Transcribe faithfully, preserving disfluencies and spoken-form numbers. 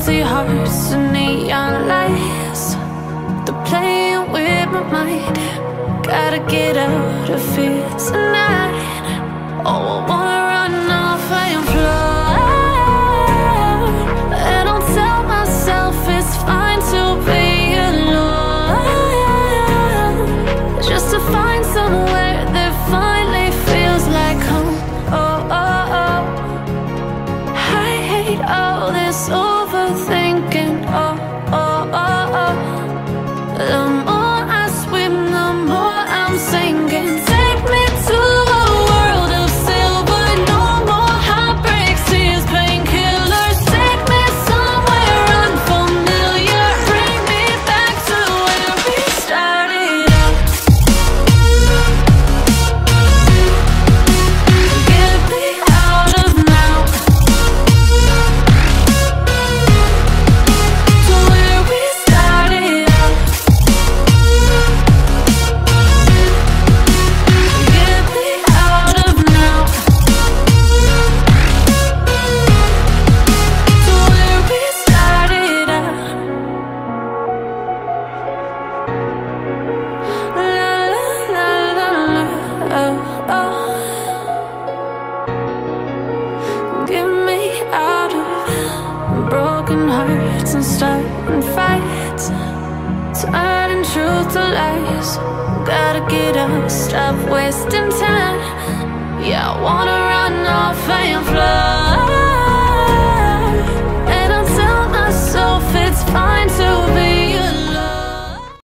empty hearts and neon lights. They're playing with my mind. Gotta get out of here tonight. Oh, I wanna run off and fly. And I'll tell myself it's fine to be alone, just to find somewhere that finally feels like home. Oh, oh, oh. I hate all this overthinking. Oh, oh, oh, oh. The more I swim, the more I'm sinking. Take me to a world of silver. No more heartbreaks, tears, painkillers. Take me somewhere unfamiliar. Bring me back to where we started out. Get me out of now, to where we started out. Get me out of now, to where we started out. La la la la la, oh, oh. Get me out of broken hearts and starting fights, turning truth to lies. Gotta get up, stop wasting time. Yeah, I wanna run off and fly.